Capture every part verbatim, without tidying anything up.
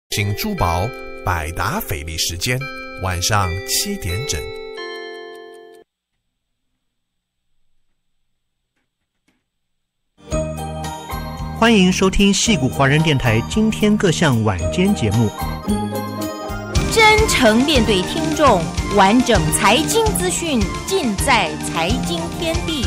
新珠宝百达翡丽时间，晚上七点整。 欢迎收听矽谷华人电台今天各项晚间节目。 真诚面对听众，完整财经资讯尽在财经天地。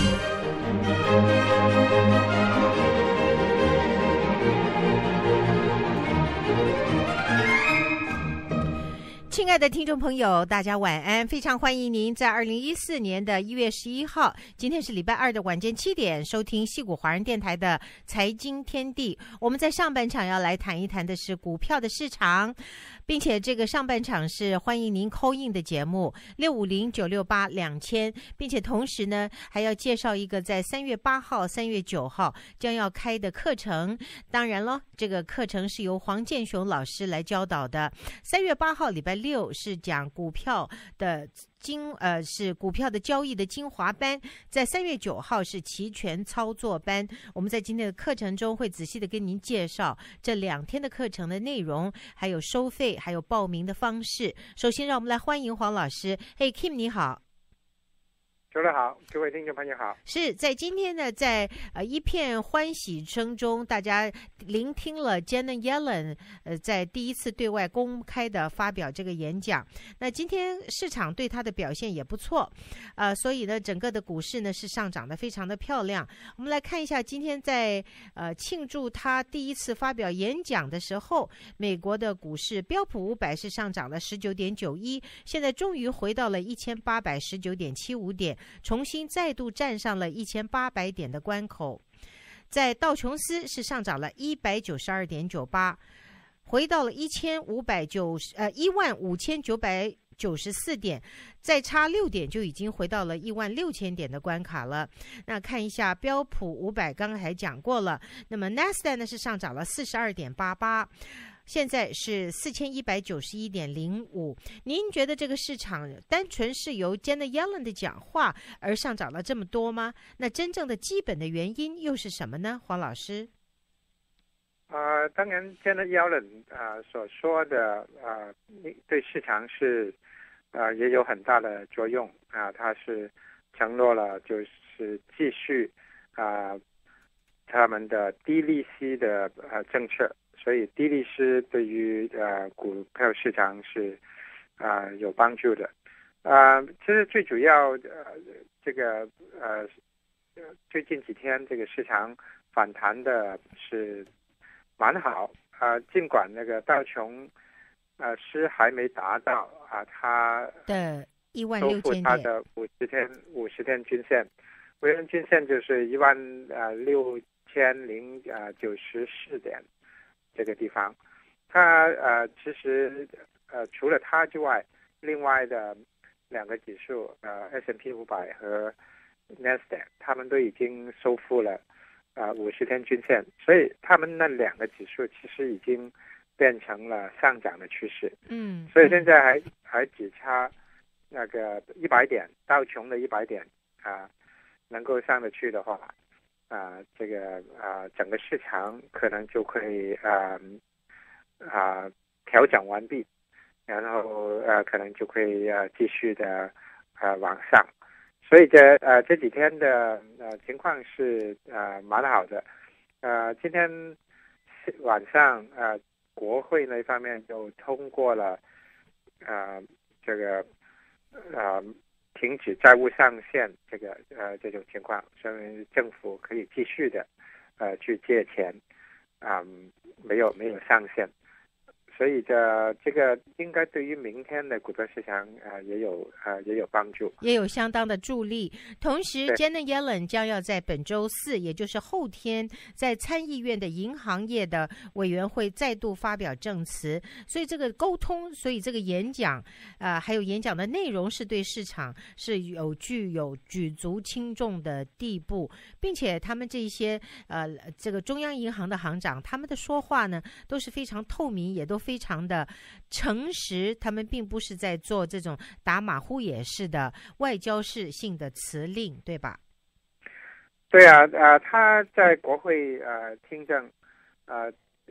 亲爱的听众朋友，大家晚安！非常欢迎您在二零一四年的一月十一号，今天是礼拜二的晚间七点，收听矽谷华人电台的财经天地。我们在上半场要来谈一谈的是股票的市场，并且这个上半场是欢迎您 call in 的节目六五零九六八两千，并且同时呢还要介绍一个在三月八号、三月九号将要开的课程。当然了，这个课程是由黄建雄老师来教导的。三月八号礼拜六是讲股票的精呃是股票的交易的精华班，在三月九号是期权操作班。我们在今天的课程中会仔细的跟您介绍这两天的课程的内容，还有收费，还有报名的方式。首先让我们来欢迎黄老师。嘿 Kim 你好。 主持人好，各位听众朋友好。 是在今天呢，在呃一片欢喜声中，大家聆听了 Janet Yellen 呃在第一次对外公开的发表这个演讲。那今天市场对他的表现也不错，呃，所以呢，整个的股市呢是上涨的非常的漂亮。我们来看一下今天在呃庆祝他第一次发表演讲的时候，美国的股市标普五百是上涨了 十九点九一，现在终于回到了一千八百十九点七五点。重新再度站上了一千八百点的关口。在道琼斯是上涨了一百九十二点九八，回到了一千五百九十呃一万五千九百九十四点，再差六点就已经回到了一万六千点的关卡了。那看一下标普五百，刚才讲过了。那么 Nasdaq 呢是上涨了四十二点八八。现在是四千一百九十一点零五。您觉得这个市场单纯是由 Janet Yellen 的讲话而上涨了这么多吗？那真正的基本的原因又是什么呢？黄老师。 呃，当然 Janet Yellen 啊、呃、所说的啊、呃、对市场是啊、呃、也有很大的作用啊、呃，他是承诺了就是继续啊、呃、他们的低利息的呃政策。所以低利息对于呃股票市场是啊、呃、有帮助的。啊、呃，其实最主要呃这个呃最近几天这个市场反弹的是蛮好啊、呃，尽管那个道琼呃是还没达到啊、呃、它的一万六千点， 它的五十天五十天均线，五十天均线就是一万呃六千零呃九十四点。这个地方，它呃其实呃除了它之外，另外的两个指数呃 S and P 五百和 Nasdaq， 他们都已经收复了呃五十天均线，所以他们那两个指数其实已经变成了上涨的趋势。 嗯， 所以现在还还只差那个一百点，道琼的一百点啊、呃，能够上得去的话。啊、呃，这个啊、呃，整个市场可能就可以啊啊、呃、调整完毕，然后呃可能就可以呃继续的呃往上，所以这呃这几天的呃情况是呃蛮好的，呃今天晚上呃国会那方面就通过了呃这个呃。停止债务上限这个呃这种情况，说明政府可以继续的呃去借钱，啊、嗯、没有没有上限，所以这这个应该对于明天的股票市场啊、呃、也有啊、呃、也有帮助， 也有相当的助力。同时 Janet Yellen 将要在本周四，也就是后天，在参议院的银行业的委员会再度发表证词，所以这个沟通，所以这个演讲啊、呃，还有演讲的内容是对市场是有具有举足轻重的地步，并且他们这些呃这个中央银行的行长，他们的说话呢都是非常透明，也都非常的诚实，他们并不是在做这种打马虎眼式的外交式性的辞令，对吧？ 对啊，呃，他在国会呃听证，呃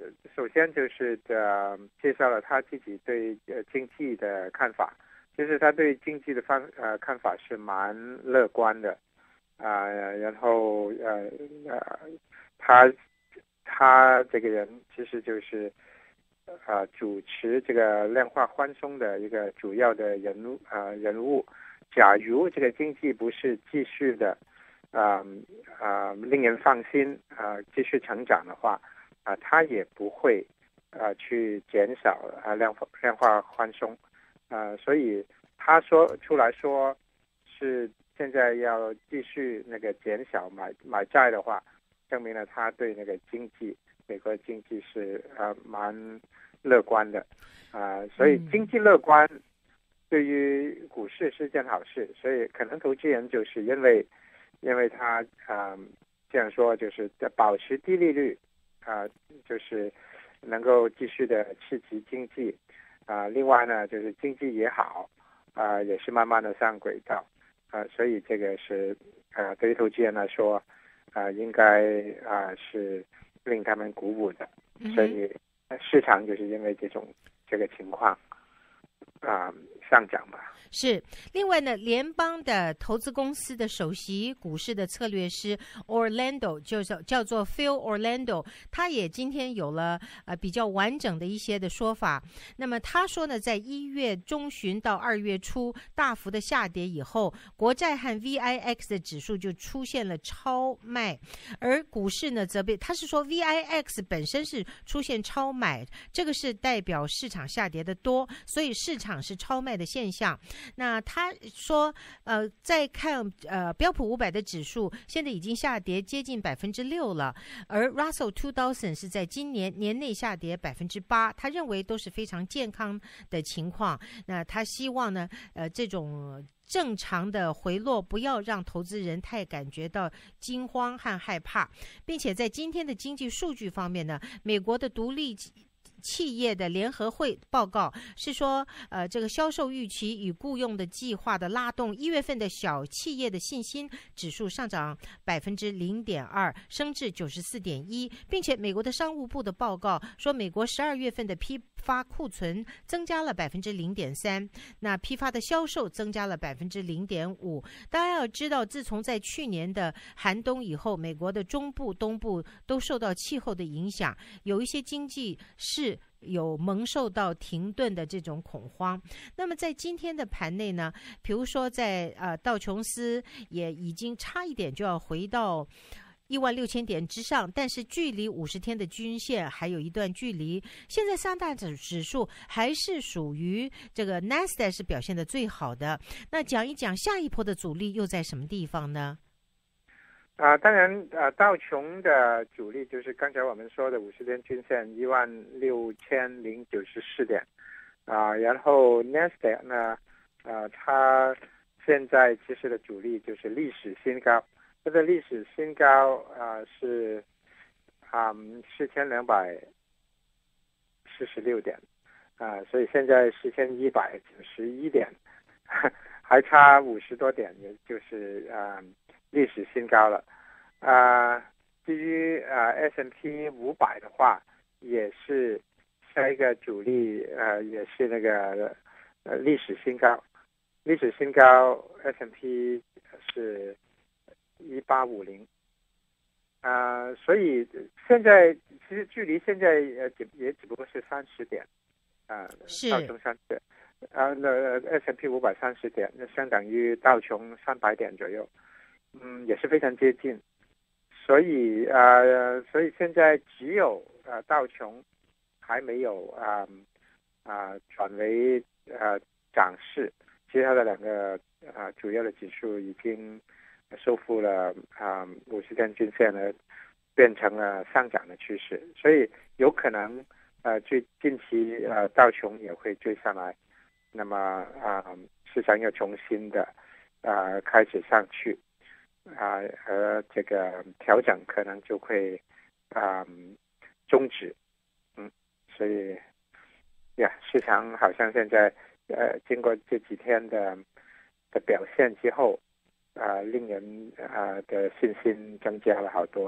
首先就是呃介绍了他自己对呃经济的看法，就是他对经济的方呃看法是蛮乐观的啊、呃，然后呃呃他他这个人其实就是呃主持这个量化宽松的一个主要的人物呃人物。假如这个经济不是继续的啊啊、呃呃、令人放心啊、呃、继续成长的话啊、呃，他也不会啊、呃、去减少啊、呃、量化量化宽松啊、呃，所以他说出来说是现在要继续那个减少买买债的话，证明了他对那个经济美国经济是呃蛮乐观的啊、呃，所以经济乐观对于股市是件好事，所以可能投资人就是因为因为他啊、呃、这样说，就是保持低利率啊、呃，就是能够继续的刺激经济啊、呃，另外呢就是经济也好啊、呃，也是慢慢的上轨道啊、呃，所以这个是啊、呃、对于投资人来说啊、呃、应该啊、呃、是令他们鼓舞的，所以市场就是因为这种这个情况啊、呃、上涨吧。 是，另外呢，联邦的投资公司的首席股市的策略师 Orlando 就是叫做 Phil Orlando， 他也今天有了呃比较完整的一些的说法。那么他说呢，在一月中旬到二月初大幅的下跌以后，国债和 V I X 的指数就出现了超卖，而股市呢则被他是说 V I X 本身是出现超买，这个是代表市场下跌的多，所以市场是超卖的现象。那他说，呃，再看呃标普五百的指数，现在已经下跌接近百分之六了，而 Russell two thousand 是在今年年内下跌百分之八，他认为都是非常健康的情况。那他希望呢，呃，这种正常的回落不要让投资人太感觉到惊慌和害怕，并且在今天的经济数据方面呢，美国的独立企业的联合会报告是说，呃，这个销售预期与雇佣的计划的拉动，一月份的小企业的信心指数上涨百分之零点二，升至九十四点一，并且美国的商务部的报告说，美国十二月份的批发库存增加了百分之零点三，那批发的销售增加了百分之零点五。大家要知道，自从在去年的寒冬以后，美国的中部、东部都受到气候的影响，有一些经济是有蒙受到停顿的这种恐慌。那么在今天的盘内呢，比如说在呃道琼斯也已经差一点就要回到一万六千点之上，但是距离五十天的均线还有一段距离。现在三大指指数还是属于这个 Nasdaq 是表现的最好的。那讲一讲下一波的阻力又在什么地方呢？ 啊、呃，当然，呃，道琼的主力就是刚才我们说的五十天均线一万六千零九十四点，啊、呃，然后 Nasdaq 呢，呃，它现在其实的主力就是历史新高，它的历史新高啊、呃、是啊四千两百四十六点，啊、呃，所以现在四千一百九十一点，还差五十多点，也就是啊。呃历史新高了，啊、呃，至于啊、呃、S and P 五百的话，也是下一个主力，呃，也是那个呃历史新高，历史新高 S and P 是一八五零，啊，所以现在其实距离现在呃只也只不过是三十点，啊、呃，道琼三十，啊，那 S and P 五百三十点，那相当于道琼三百点左右。嗯，也是非常接近，所以呃，所以现在只有呃道琼还没有啊啊、呃、转为呃涨势，其他的两个啊、呃、主要的指数已经收复了啊五十天均线呢，变成了上涨的趋势，所以有可能呃最近期呃道琼也会追上来，那么啊、呃、市场又重新的啊、呃、开始上去。啊，和这个调整可能就会啊、嗯、终止，嗯，所以呀，市场好像现在呃经过这几天的的表现之后，啊、呃，令人啊、呃、的信心增加了好多。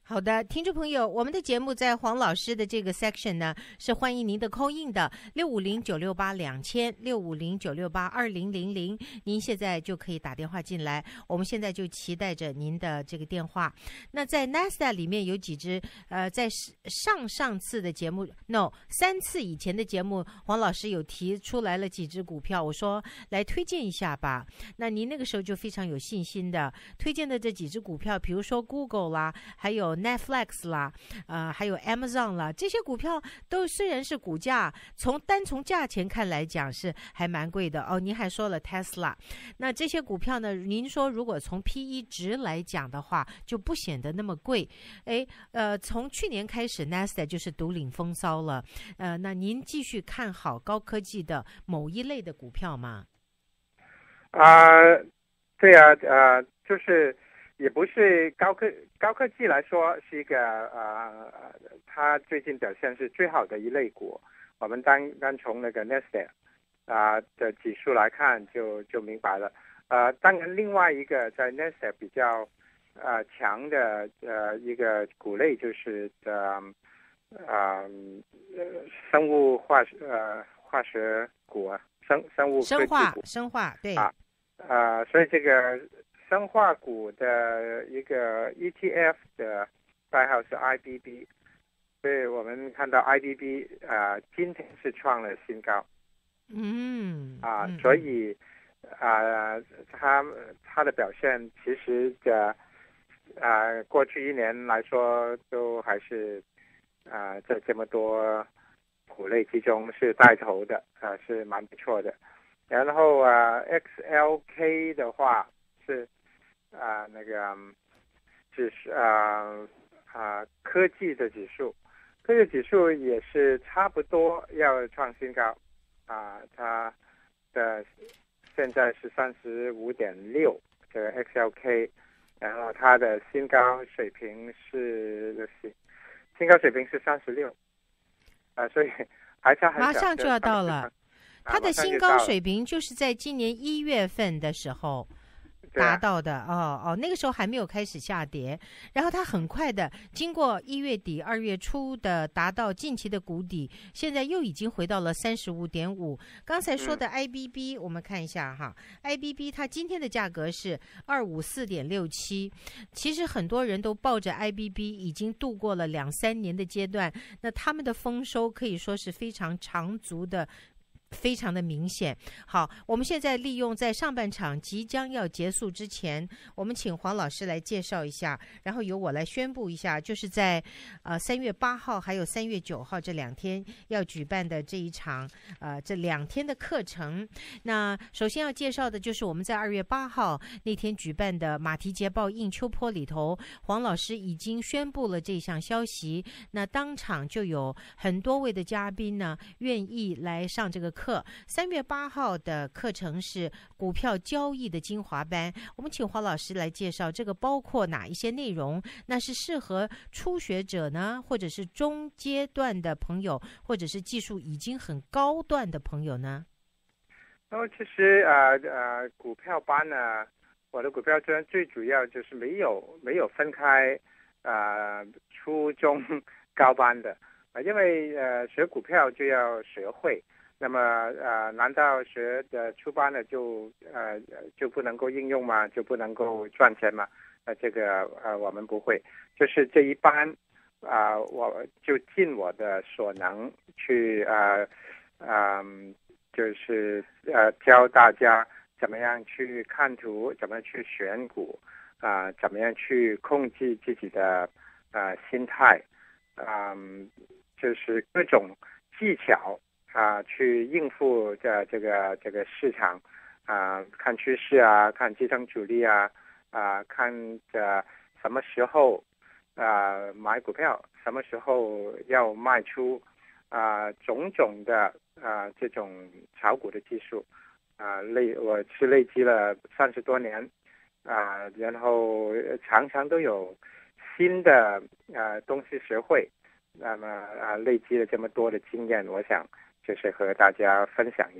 好的，听众朋友，我们的节目在黄老师的这个 section 呢，是欢迎您的 call in 的六五零九六八两千六五零九六八二零零零，您现在就可以打电话进来，我们现在就期待着您的这个电话。那在 Nasdaq 里面有几只，呃，在上上次的节目 ，no 三次以前的节目，黄老师有提出来了几只股票，我说来推荐一下吧。那您那个时候就非常有信心的推荐的这几只股票，比如说 Google 啦，还有Netflix 啦，呃，还有 Amazon 啦，这些股票都虽然是股价从单从价钱看来讲是还蛮贵的哦。您还说了 Tesla， 那这些股票呢，您说如果从 P E 值来讲的话，就不显得那么贵。哎，呃，从去年开始 Nasdaq 就是独领风骚了，呃，那您继续看好高科技的某一类的股票吗？ 啊、呃，对啊，呃，就是。也不是高科高科技来说是一个呃，它最近表现是最好的一类股。我们单单从那个 Nasdaq 啊、呃、的指数来看就就明白了。呃，当然另外一个在 Nasdaq 比较呃强的呃一个股类就是呃呃生物化呃化学股啊，生生物科技股， 生化生化对啊呃，所以这个。生化股的一个 E T F 的代号是 I B B， 所以我们看到 I B B 啊、呃，今天是创了新高， 嗯啊、 嗯， 所以啊、呃，它它的表现其实的啊、呃，过去一年来说都还是啊、呃，在这么多股类之中是带头的，啊、呃，是蛮不错的。然后啊、呃、，X L K 的话是。啊、呃，那个指数啊啊，科技的指数，科技指数也是差不多要创新高啊、呃，它的现在是三十五点六，这个 X L K， 然后它的新高水平是新高水平是三十六，啊，所以还差很马上就要到了， 啊、 它的新高水平就是在今年一月份的时候。达到的哦哦，那个时候还没有开始下跌，然后它很快的经过一月底二月初的达到近期的谷底，现在又已经回到了三十五点五。刚才说的 I B B，、嗯、我们看一下哈 ，I B B 它今天的价格是二五四点六七。其实很多人都抱着 I B B 已经度过了两三年的阶段，那他们的丰收可以说是非常长足的。非常的明显。好，我们现在利用在上半场即将要结束之前，我们请黄老师来介绍一下，然后由我来宣布一下，就是在呃三月八号还有三月九号这两天要举办的这一场呃这两天的课程。那首先要介绍的就是我们在二月八号那天举办的马蹄捷报映秋坡里头，黄老师已经宣布了这项消息，那当场就有很多位的嘉宾呢愿意来上这个课。课三月八号的课程是股票交易的精华班，我们请黄老师来介绍这个包括哪一些内容，那是适合初学者呢，或者是中阶段的朋友，或者是技术已经很高段的朋友呢？ 哦，其实呃呃，股票班呢，我的股票班最主要就是没有没有分开呃初中高班的，呃，因为呃学股票就要学会。那么呃，难道学的初班的就呃就不能够应用吗？就不能够赚钱吗？呃，这个呃我们不会，就是这一班啊、呃，我就尽我的所能去呃嗯、呃，就是呃教大家怎么样去看图，怎么样去选股啊、呃，怎么样去控制自己的呃心态，嗯、呃，就是各种技巧。啊，去应付这这个这个市场，啊，看趋势啊，看支撑主力啊，啊，看着什么时候啊买股票，什么时候要卖出，啊，种种的啊这种炒股的技术，啊累我是累积了三十多年，啊，然后常常都有新的啊东西学会，那么啊累积了这么多的经验，我想。就是和大家分享一下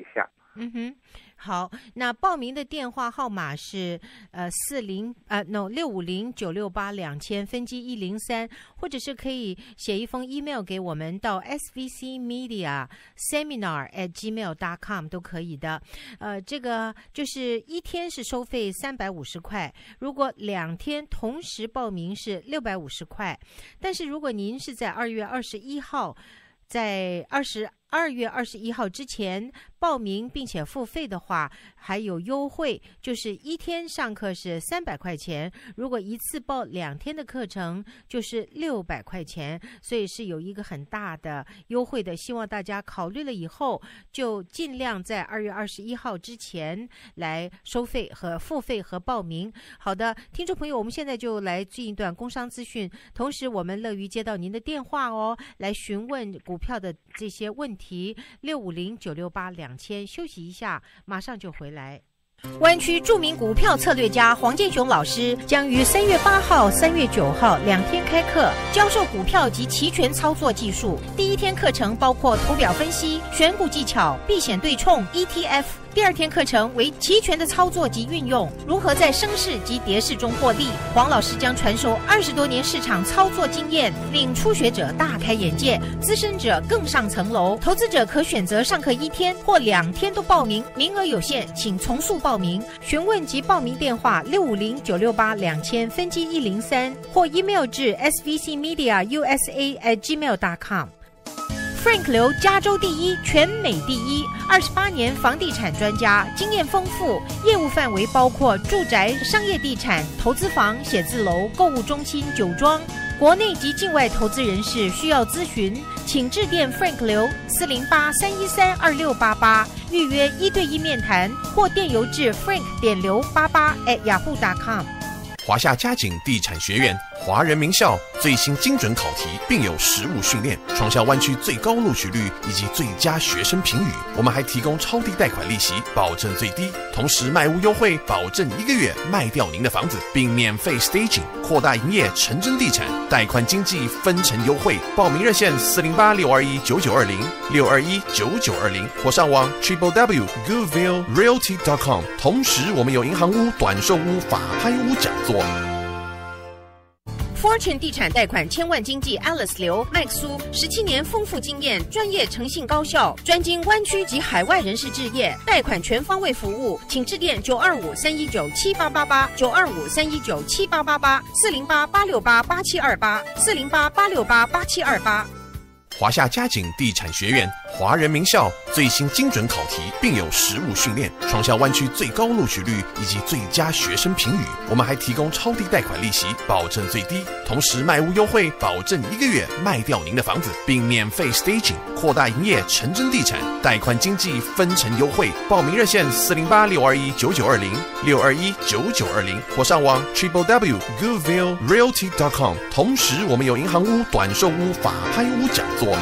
嗯哼，好，那报名的电话号码是呃四零呃 no 六五零九六八两千分机一零三，或者是可以写一封 email 给我们到 s v c media seminar at gmail dot com 都可以的。呃，这个就是一天是收费三百五十块，如果两天同时报名是六百五十块，但是如果您是在二月二十一号，在二十二月二十一号之前报名并且付费的话，还有优惠，就是一天上课是三百块钱，如果一次报两天的课程就是六百块钱，所以是有一个很大的优惠的。希望大家考虑了以后，就尽量在二月二十一号之前来收费和付费和报名。好的，听众朋友，我们现在就来进一段工商资讯，同时我们乐于接到您的电话哦，来询问股票的这些问题。六五零九六八两千，休息一下，马上就回来。湾区著名股票策略家黄建雄老师将于三月八号、三月九号两天开课，教授股票及期权操作技术。第一天课程包括图表分析、选股技巧、避险对冲、E T F。第二天课程为期权的操作及运用，如何在升势及跌势中获利。黄老师将传授二十多年市场操作经验，令初学者大开眼界，资深者更上层楼。投资者可选择上课一天或两天都报名，名额有限，请从速报名。询问及报名电话六五零九六八两千分机一零三，或 email 至 s v c media u s a at gmail dot com。Frank 刘加州第一，全美第一，二十八年房地产专家，经验丰富，业务范围包括住宅、商业地产、投资房、写字楼、购物中心、酒庄。国内及境外投资人士需要咨询，请致电 Frank 刘四零八三一三二六八八，预约一对一面谈，或电邮至 frank 点刘八八 at yahoo dot com。 华夏嘉景地产学院，华人名校，最新精准考题，并有实务训练，创校湾区最高录取率以及最佳学生评语。我们还提供超低贷款利息，保证最低，同时卖屋优惠，保证一个月卖掉您的房子，并免费 staging， 扩大营业，成真地产，贷款经济分成优惠。报名热线四零八六二一九九二零六二一九九二零，或上网 triple w goodwill realty dot com。同时，我们有银行屋、短售屋、法拍屋讲座。 Fortune 地产贷款千万经纪 Alice 刘麦克苏，十七年丰富经验，专业诚信高效，专精湾区及海外人士置业贷款全方位服务，请致电九二五三一九七八八八九二五三一九七八八八四零八八六八八七二八四零八八六八八七二八。 华夏嘉景地产学院，华人名校，最新精准考题，并有实务训练，创校湾区最高录取率以及最佳学生评语。我们还提供超低贷款利息，保证最低，同时卖屋优惠，保证一个月卖掉您的房子，并免费 staging， 扩大营业，成真地产，贷款经济分成优惠。报名热线四零八六二一九九二零六二一九九二零，或上网 triple w goodwill realty dot com。同时，我们有银行屋、短售屋、法拍屋讲座。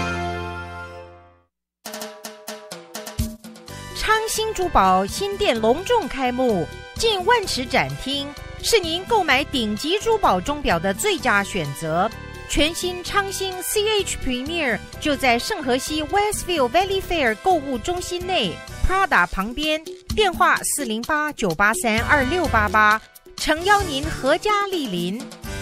昌兴珠宝新店隆重开幕，近万尺展厅，是您购买顶级珠宝钟表的最佳选择。全新昌兴 C H Premier 就在圣荷西 Westview Valley Fair 购物中心内 Prada 旁边，电话四零八九八三二六八八，诚邀您阖家莅临。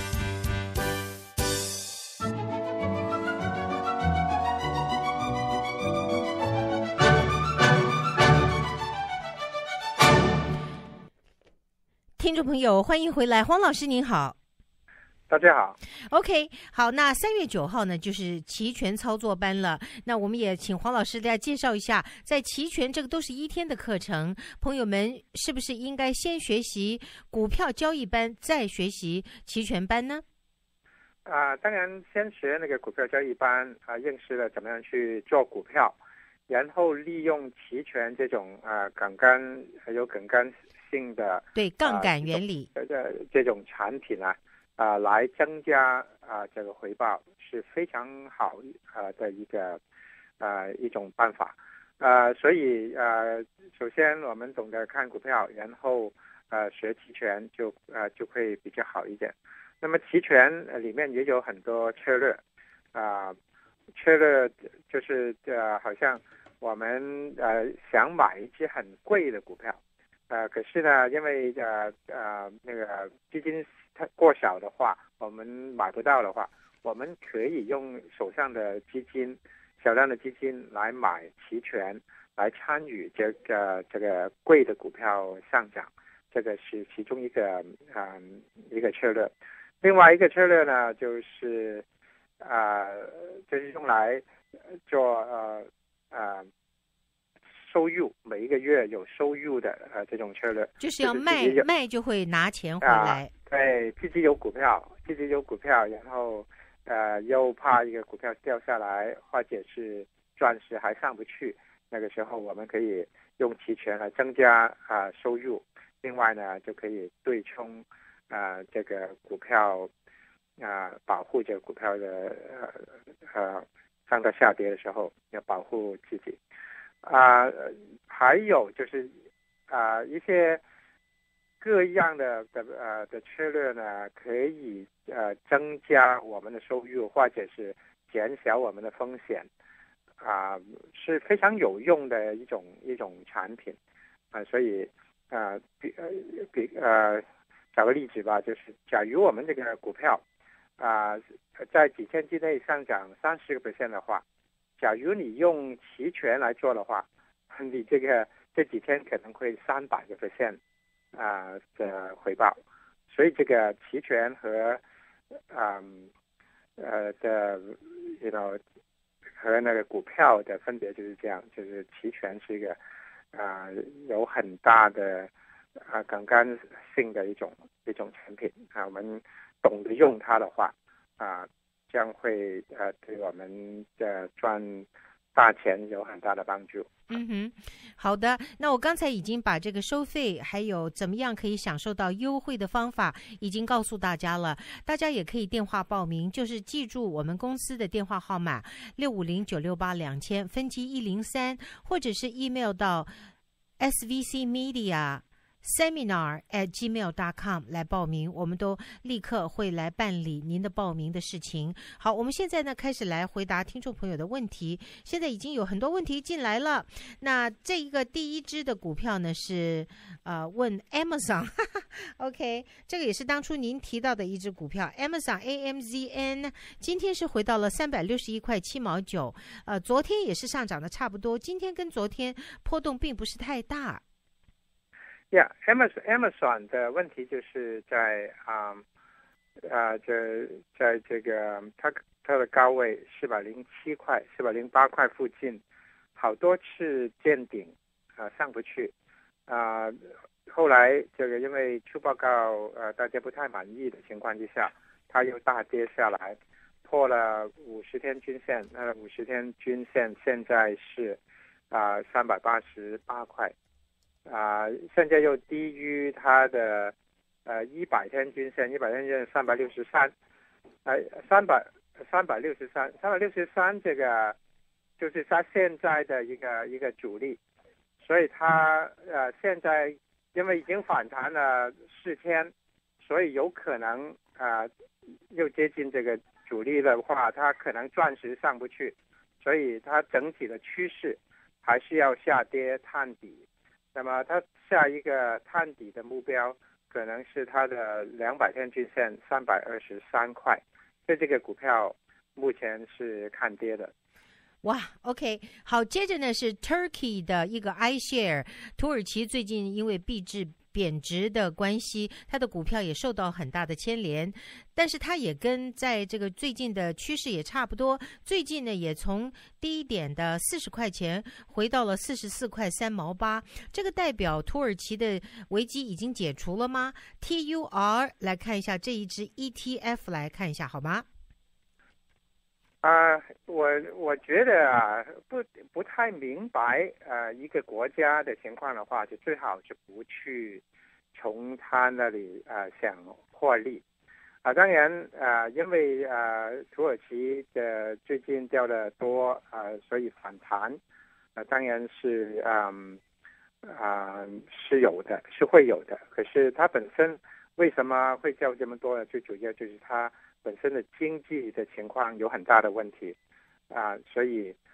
听众朋友，欢迎回来，黄老师您好。 大家好。 OK， 好，那三月九号呢就是期权操作班了，那我们也请黄老师大家介绍一下，在期权这个都是一天的课程，朋友们是不是应该先学习股票交易班再学习期权班呢？ 啊、呃，当然先学那个股票交易班啊、呃，认识了怎么样去做股票，然后利用期权这种啊、呃、杠杆还有杠杆性的对杠杆原理呃这这种产品啊啊、呃、来增加啊、呃、这个回报是非常好呃的一个呃一种办法。呃所以呃首先我们懂得看股票，然后呃学期权就呃就会比较好一点。那么期权里面也有很多策略啊、呃，策略就是呃好像我们呃想买一只很贵的股票，呃，可是呢，因为呃呃那个基金它过少的话，我们买不到的话，我们可以用手上的基金、小量的基金来买期权，来参与这个这个贵的股票上涨，这个是其中一个嗯一个策略。另外一个策略呢，就是啊、呃，就是用来做呃呃收入，每一个月有收入的呃这种策略， 就是要卖就是卖就会拿钱回来。 啊、对，自己有股票，自己有股票，然后呃又怕一个股票掉下来，或者是钻石还上不去，那个时候我们可以用期权来增加啊、呃、收入。另外呢，就可以对冲啊、呃、这个股票啊、呃、保护这个股票的呃呃上到下跌的时候要保护自己。啊、呃，还有就是啊、呃、一些各样的的呃的策略呢，可以呃增加我们的收入，或者是减小我们的风险，啊、呃、是非常有用的一种一种产品啊、呃，所以啊、呃、比呃比呃找个例子吧，就是假如我们这个股票啊、呃、在几天之内上涨三十个 percent 的话。假如你用期权来做的话，你这个这几天可能会三百个 percent 啊的回报，所以这个期权和嗯呃的 you know 和那个股票的分别就是这样，就是期权是一个啊、呃、有很大的啊、呃、杠杆性的一种一种产品啊，我们懂得用它的话啊。呃将会呃对我们的赚大钱有很大的帮助。 嗯哼，好的。那我刚才已经把这个收费还有怎么样可以享受到优惠的方法已经告诉大家了，大家也可以电话报名，就是记住我们公司的电话号码六五零九六八两千分机一零三，或者是 email 到 s v c media seminar at gmail dot com 来报名，我们都立刻会来办理您的报名的事情。好，我们现在呢开始来回答听众朋友的问题。现在已经有很多问题进来了。那这一个第一支的股票呢是呃问 Amazon ，OK， 这个也是当初您提到的一支股票 Amazon A M Z N， 今天是回到了三百六十一块七毛九，呃，昨天也是上涨的差不多，今天跟昨天波动并不是太大。 Yeah, Amazon Amazon 的问题就是在啊啊这在这个它它的高位四百零七块、四百零八块附近，好多次见顶啊、呃、上不去啊、呃，后来这个因为出报告呃大家不太满意的情况之下，它又大跌下来，破了五十天均线，那五十天均线现在是啊三百八十八块。啊、呃，现在又低于它的呃一百天均线，一百天均线三百六十三，呃三百三百六十三，三百六十三这个就是它现在的一个一个主力，所以它呃现在因为已经反弹了四天，所以有可能啊、呃、又接近这个主力的话，它可能暂时上不去，所以它整体的趋势还是要下跌探底。那么它下一个探底的目标可能是它的两百天均线三百二十三块，所以这个股票目前是看跌的。 哇 ，OK， 好，接着呢是 Turkey 的一个 iShare， 土耳其最近因为币制贬值的关系，它的股票也受到很大的牵连，但是它也跟在这个最近的趋势也差不多，最近呢也从低点的四十块钱回到了四十四块三毛八，这个代表土耳其的危机已经解除了吗 ？T U R 来看一下这一支 E T F 来看一下好吗？ 啊、呃，我我觉得啊，不不太明白呃一个国家的情况的话，就最好是不去从他那里呃想获利啊、呃。当然啊、呃，因为呃土耳其的最近掉的多啊、呃，所以反弹啊、呃，当然是嗯啊、呃、是有的，是会有的。可是它本身为什么会掉这么多呢？最主要就是它本身的经济的情况有很大的问题啊，所以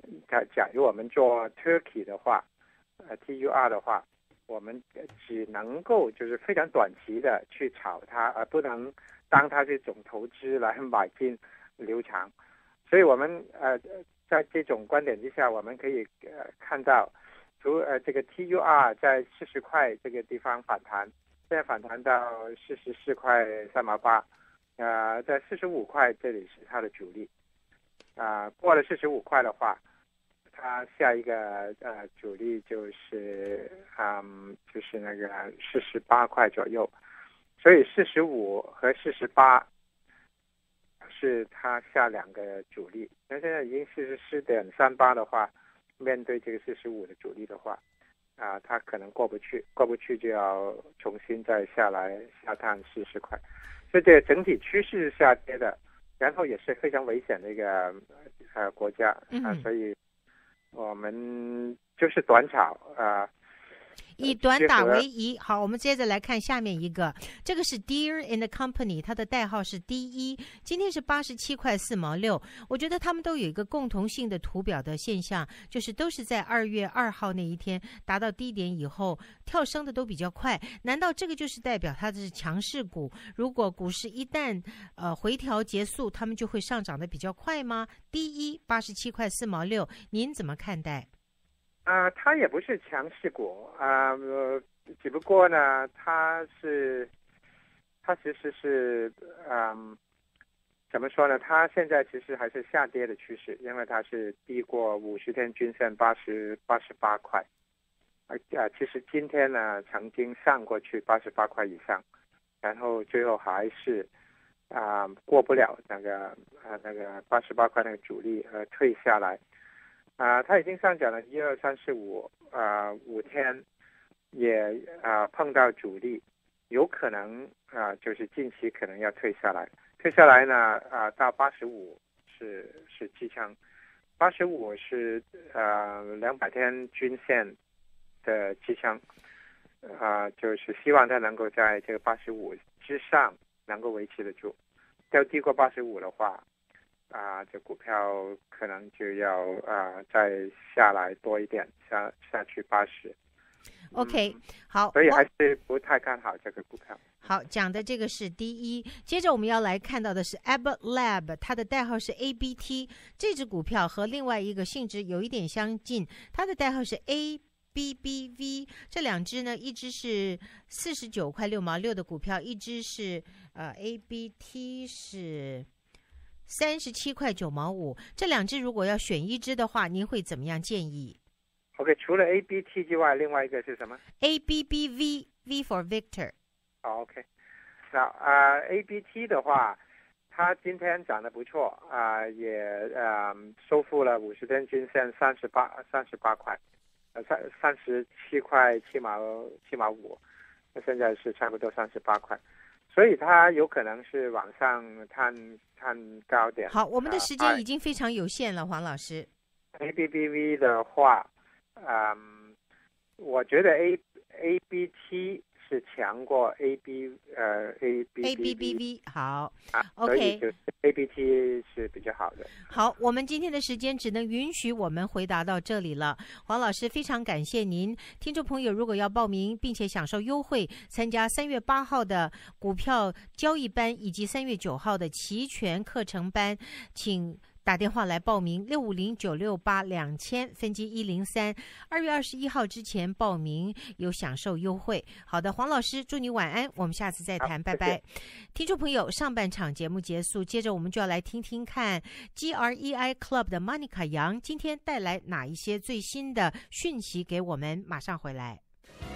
假假如我们做 turkey 的话，呃 T U R 的话，我们只能够就是非常短期的去炒它，而不能当它是总投资来买进留长。所以我们呃在这种观点之下，我们可以呃看到，除呃这个 T U R 在四十块这个地方反弹，现在反弹到四十四块三毛八，呃在四十五块这里是它的主力，啊、呃、过了四十五块的话，它下一个呃主力就是嗯就是那个四十八块左右，所以四十五和四十八是它下两个主力。那现在已经四十四点三八的话，面对这个四十五的主力的话，啊、呃，它可能过不去，过不去就要重新再下来下探四十块，所以这个整体趋势是下跌的，然后也是非常危险的一个呃国家啊、呃，所以我们就是短炒啊。呃以短打为宜。好，我们接着来看下面一个，这个是 Deere in the Company， 它的代号是 D 一，今天是八十七块四毛六。我觉得他们都有一个共同性的图表的现象，就是都是在二月二号那一天达到低点以后跳升的都比较快。难道这个就是代表它是强势股？如果股市一旦呃回调结束，他们就会上涨的比较快吗？ D 一八十七块四毛六，您怎么看待？ 啊、呃，它也不是强势股啊、呃，只不过呢，它是，它其实是，嗯，怎么说呢？它现在其实还是下跌的趋势，因为它是低过五十天均线八十八十八块，而啊，其实今天呢曾经上过去八十八块以上，然后最后还是啊、呃、过不了那个啊那个八十八块那个阻力，呃退下来。啊、呃，它已经上涨了一二三四五啊五天，也啊、呃、碰到阻力，有可能啊、呃、就是近期可能要退下来，退下来呢啊、呃、到八十五是是支撑，八十五是呃两百天均线的支撑，啊、呃、就是希望它能够在这个八十五之上能够维持得住，要低过八十五的话。啊，这股票可能就要啊再下来多一点，下下去八十。 OK，、嗯、好， 所以还是不太看好这个股票。 好，讲的这个是第一，接着我们要来看到的是 Abbott Lab， 它的代号是 A B T， 这只股票和另外一个性质有一点相近，它的代号是 A B B V， 这两只呢，一只是四十九块六毛六的股票，一只是呃 A B T 是三十七块九毛五，这两只如果要选一只的话，您会怎么样建议 ？OK， 除了 A B T 之外，另外一个是什么 ？A B B V V for Victor。 哦 ，OK， 那啊、呃、A B T 的话，它今天涨得不错啊、呃，也呃收复了五十天均线三十八三十八块，呃三三十七块七毛七毛五，那现在是差不多三十八块。所以它有可能是往上探探高点。 好，我们的时间已经非常有限了，呃、黄老师。 A B B V 的话，嗯，我觉得 A A B T 是强过 A B 呃 A B A B B V 好、 啊、 ，OK， 所以就是 A B T 是比较好的。 好，我们今天的时间只能允许我们回答到这里了。黄老师，非常感谢您。听众朋友，如果要报名并且享受优惠，参加三月八号的股票交易班以及三月九号的期权课程班，请打电话来报名六五零九六八两千分机一零三，二月二十一号之前报名有享受优惠。好的，黄老师，祝你晚安，我们下次再谈，拜拜。听众朋友，上半场节目结束，接着我们就要来听听看 G R E I Club 的 Monica 杨今天带来哪一些最新的讯息给我们，马上回来。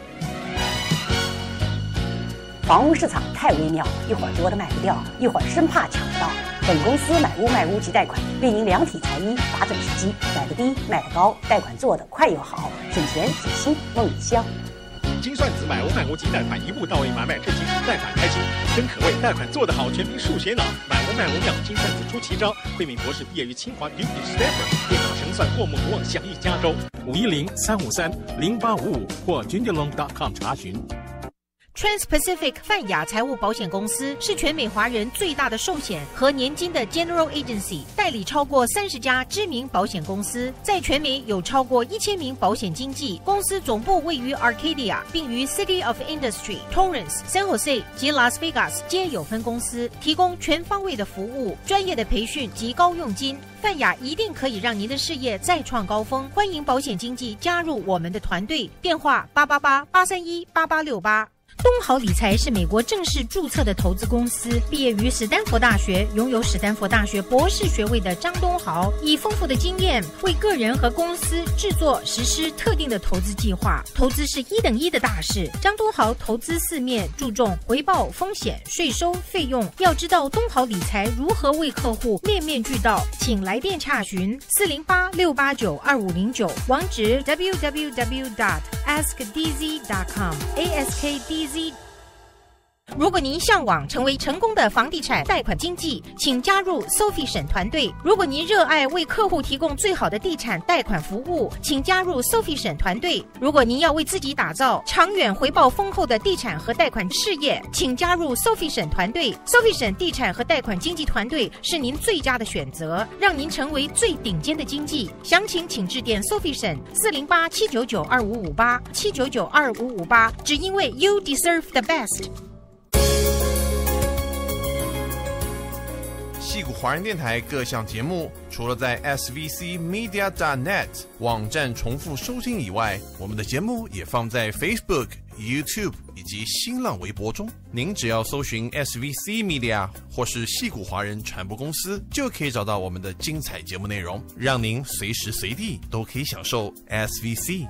房屋市场太微妙，一会儿多的卖不掉，一会儿生怕抢不到。本公司买屋卖屋及贷款，为您量体裁衣，把准时机，买的低卖的高，贷款做的快又好，省钱省心梦里香。 金算子买屋卖屋及贷款一步到位，买卖趁机，贷款开心，真可谓贷款做得好，全凭数学脑。买屋卖屋妙，金算子出奇招。慧敏博士毕业于清华 Duke Stanford， 电脑神算过目不忘，享誉加州。五一零三五三零八五五或 j u n d a l o n g dot com 查询。 Trans-Pacific 泛亚财务保险公司是全美华人最大的寿险和年金的 General Agency， 代理超过三十家知名保险公司，在全美有超过一千名保险经纪。公司总部位于 Arcadia， 并于 City of Industry、Torrance、San Jose 及 Las Vegas 皆有分公司，提供全方位的服务、专业的培训及高佣金。泛亚一定可以让您的事业再创高峰，欢迎保险经纪加入我们的团队，电话八八八八三一八八六八。东豪理财是美国正式注册的投资公司，毕业于史丹佛大学，拥有史丹佛大学博士学位的张东豪，以丰富的经验为个人和公司制作、实施特定的投资计划。投资是一等一的大事，张东豪投资四面，注重回报、风险、税收、费用。要知道东豪理财如何为客户面面俱到，请来电洽询四零八六八九二五零九，网址 double-u double-u double-u dot ask d z dot com a s k d z。如果您向往成为成功的房地产贷款经纪，请加入 Sophie 沈团队。如果您热爱为客户提供最好的地产贷款服务，请加入 Sophie 沈团队。如果您要为自己打造长远回报丰厚的地产和贷款事业，请加入 Sophie 沈团队。Sophie 沈地产和贷款经纪团队是您最佳的选择，让您成为最顶尖的经纪。详情请致电 Sophie 沈四零八七九九二五五八七九九二五五八。只因为 You deserve the best。 矽谷华人电台各项节目，除了在 S V C Media dot net 网站重复收听以外，我们的节目也放在 Facebook、YouTube 以及新浪微博中。您只要搜寻 S V C Media 或是矽谷华人传播公司，就可以找到我们的精彩节目内容，让您随时随地都可以享受 S V C。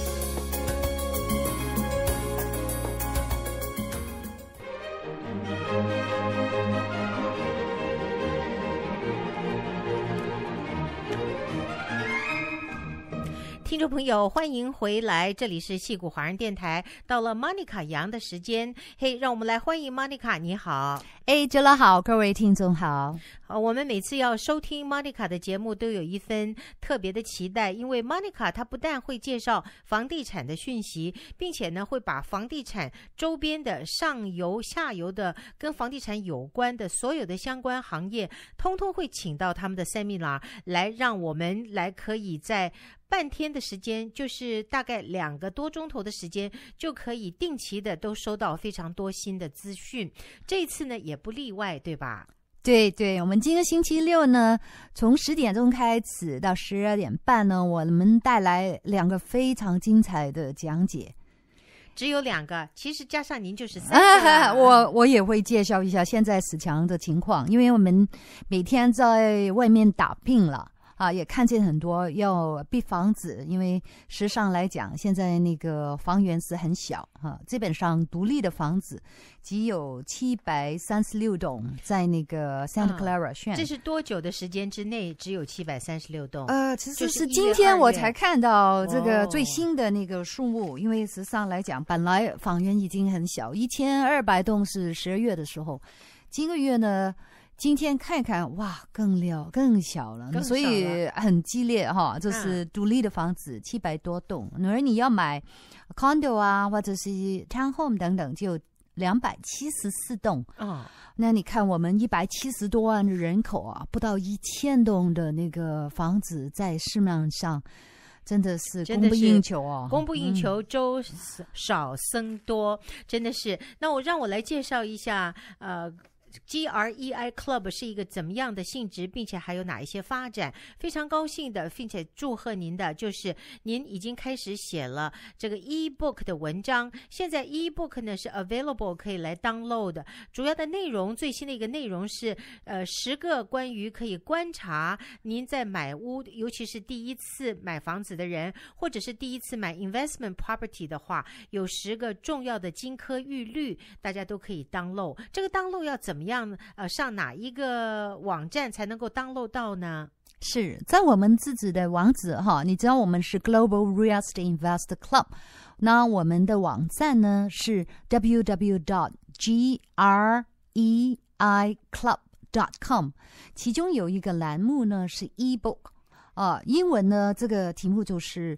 听众朋友，欢迎回来，这里是矽谷华人电台，到了 Monica 杨的时间。嘿，让我们来欢迎 Monica， 你好。 哎，周老好，各位听众好。 好，我们每次要收听 Monica 的节目都有一份特别的期待，因为 Monica 她不但会介绍房地产的讯息，并且呢会把房地产周边的上游、下游的跟房地产有关的所有的相关行业，通通会请到他们的 seminar 来，让我们来可以在半天的时间，就是大概两个多钟头的时间，就可以定期的都收到非常多新的资讯。这一次呢也不例外，对吧？ 对对，我们今个星期六呢，从十点钟开始到十二点半呢，我们带来两个非常精彩的讲解。 只有两个，其实加上您就是三个、啊。 我我也会介绍一下现在市场的情况，因为我们每天在外面打拼了。啊，也看见很多要逼房子，因为实际上来讲，现在那个房源是很小啊，基本上独立的房子只有七百三十六栋，在那个 Santa Clara 县、 嗯。这是多久的时间之内只有七百三十六栋？ 呃，其实是今天我才看到这个最新的那个数目，哦、因为实际上来讲，本来房源已经很小，一千二百栋是十二月的时候，今个月呢。今天看看，哇，更了更小了， 更小了， 所以很激烈哈。就是独立的房子七百多栋，而你要买 condo 啊，或者是 townhome 等等，就两百七十四栋。 哦， 那你看我们一百七十多万的人口啊，不到一千栋的那个房子在市面上。真的是供不应求哦， 供不应求，粥少僧多，真的是。那我让我来介绍一下，呃。G R E I Club 是一个怎么样的性质，并且还有哪一些发展？非常高兴的，并且祝贺您的，就是您已经开始写了这个 e-book 的文章。现在 e-book 呢是 available 可以来 download， 主要的内容，最新的一个内容是呃十个关于可以观察您在买屋，尤其是第一次买房子的人，或者是第一次买 investment property 的话，有十个重要的金科玉律，大家都可以 download。这个 download 要怎么样？呃，上哪一个网站才能够 download 到呢？ 是在我们自己的网址哈，你知道我们是 Global Real Estate Investor Club， 那我们的网站呢是 double-u double-u double-u dot g r e i club dot com， 其中有一个栏目呢是 e-book 啊、呃，英文呢这个题目就是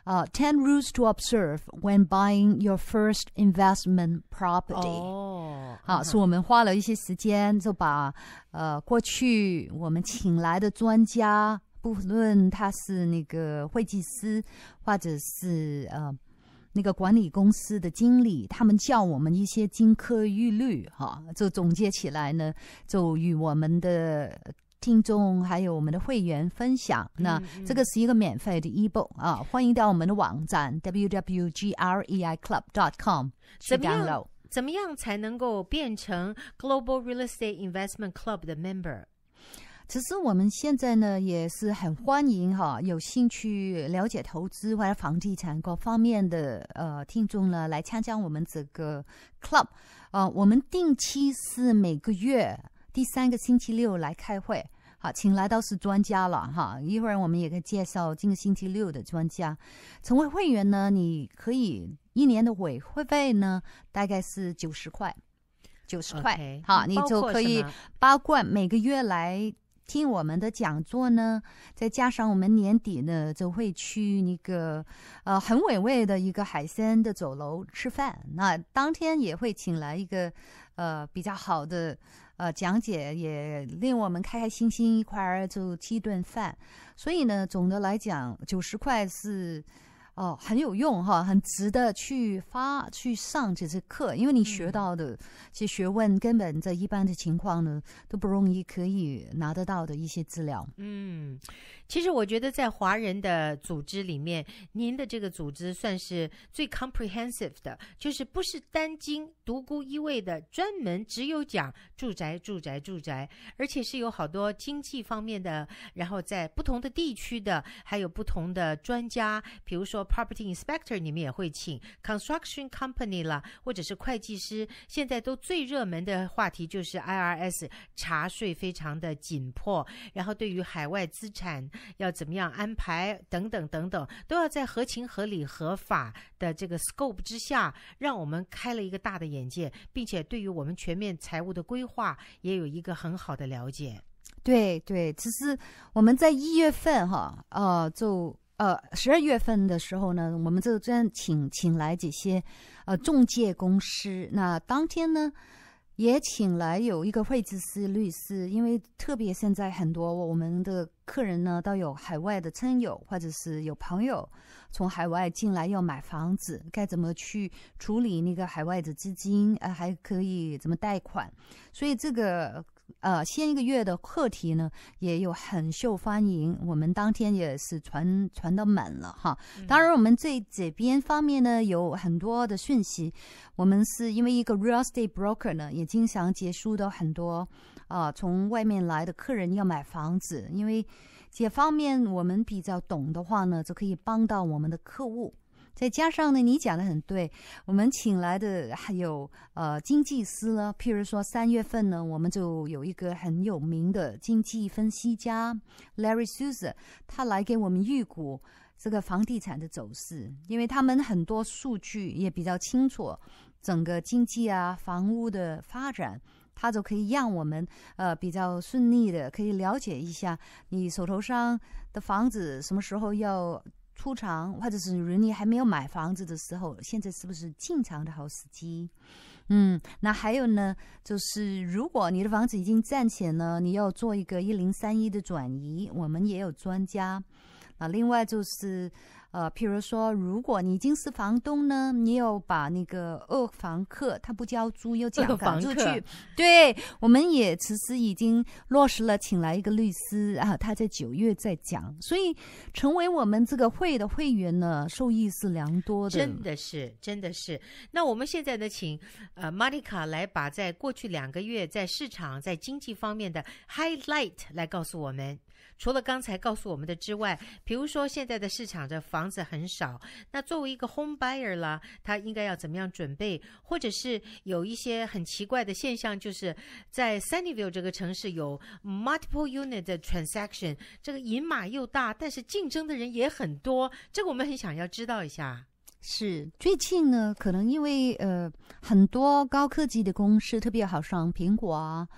呃、uh, ten rules to observe when buying your first investment property。 哦， 好，是我们花了一些时间，就把呃过去我们请来的专家，不论他是那个会计师，或者是呃那个管理公司的经理，他们教我们一些金科玉律，哈，就总结起来呢，就与我们的听众还有我们的会员分享。那这个是一个免费的 ebook 啊，欢迎到我们的网站 double-u double-u double-u 点 g r e i club 点 com 去 download。 怎么样才能够变成 Global Real Estate Investment Club 的 member？ 其实我们现在呢也是很欢迎哈，有兴趣了解投资或者房地产各方面的呃听众呢来参加我们这个 club。呃，我们定期是每个月第三个星期六来开会。好，请来都是专家了哈，一会儿我们也可以介绍这个星期六的专家。成为会员呢，你可以一年的委会费呢大概是九十块，九十块，好，你就可以包括每个月来听我们的讲座呢，再加上我们年底呢就会去那个呃很美味的一个海鲜的酒楼吃饭，那当天也会请来一个呃比较好的呃讲解，也令我们开开心心一块儿就吃一顿饭。所以呢，总的来讲，九十块是哦，很有用哈，很值得去发去上这些课，因为你学到的这些学问，根本在一般的情况呢都不容易可以拿得到的一些资料。 嗯，其实我觉得在华人的组织里面，您的这个组织算是最 comprehensive 的，就是不是单精独孤一味的，专门只有讲住宅、住宅、住宅，而且是有好多经济方面的，然后在不同的地区的，还有不同的专家，比如说 Property Inspector 你们也会请 Construction Company 啦，或者是会计师，现在都最热门的话题就是 I R S 查税非常的紧迫，然后对于海外资产要怎么样安排等等等等，都要在合情合理合法的这个 scope 之下，让我们开了一个大的眼界，并且对于我们全面财务的规划也有一个很好的了解。 对对，其实我们在一月份哈，呃，就呃十二月份的时候呢，我们就这样请请来这些呃中介公司，那当天呢也请来有一个会计师、律师，因为特别现在很多我们的客人呢都有海外的亲友，或者是有朋友从海外进来要买房子，该怎么去处理那个海外的资金，呃，还可以怎么贷款，所以这个呃，先一个月的课题呢，也有很受欢迎。我们当天也是传传到满了哈。当然，我们这这边方面呢，有很多的讯息。我们是因为一个 real estate broker 呢，也经常接触到很多啊、呃、从外面来的客人要买房子，因为这方面我们比较懂的话呢，就可以帮到我们的客户。再加上呢，你讲的很对，我们请来的还有呃经济师呢，譬如说三月份呢，我们就有一个很有名的经济分析家 Larry Souza， 他来给我们预估这个房地产的走势，因为他们很多数据也比较清楚整个经济啊、房屋的发展，他就可以让我们呃比较顺利的可以了解一下你手头上的房子什么时候要出场，或者是你还没有买房子的时候，现在是不是进场的好时机？嗯，那还有呢，就是如果你的房子已经占钱了，你要做一个一零三一的转移，我们也有专家。那另外就是呃，譬如说，如果你已经是房东呢，你有把那个二房客他不交租又讲赶出去，对，我们也其实已经落实了，请来一个律师啊，他在九月在讲，所以成为我们这个会的会员呢，受益是良多的， 真的是，真的是。那我们现在呢，请呃 Monica 来把在过去两个月在市场在经济方面的 highlight 来告诉我们。除了刚才告诉我们的之外，比如说现在的市场的房子很少，那作为一个 home buyer 啦，他应该要怎么样准备？或者是有一些很奇怪的现象，就是在 Sunnyvale 这个城市有 multiple unit 的 transaction， 这个银码又大，但是竞争的人也很多，这个我们很想要知道一下。 是最近呢，可能因为呃很多高科技的公司，特别好像苹果啊，